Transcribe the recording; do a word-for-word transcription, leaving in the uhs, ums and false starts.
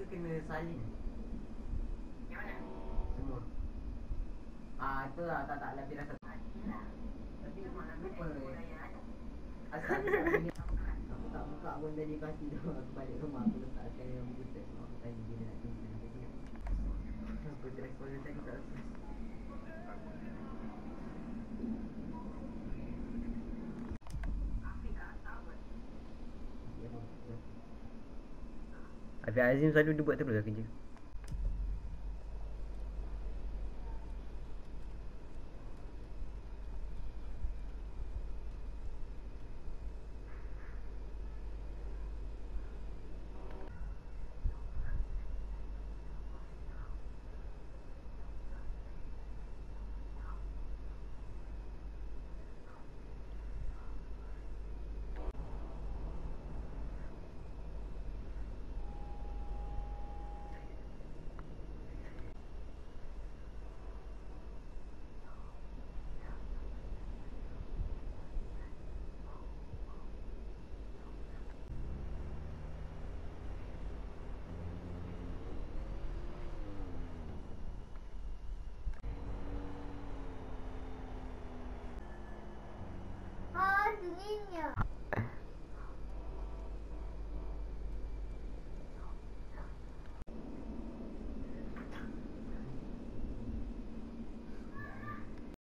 kena salin Yang mana? semua. Ah, tu lah tak tak lebih rasa. Tapi lupa. Asal aku tak punya. Aku tak buka pun tadi pagi tu. Aku balik rumah aku letakkan yang buku teks. Aku tanya dia nak tulis apa dia. Aku telefon dia tadi tak rasa. Habis Azim selalu dia buat terus lah kerja.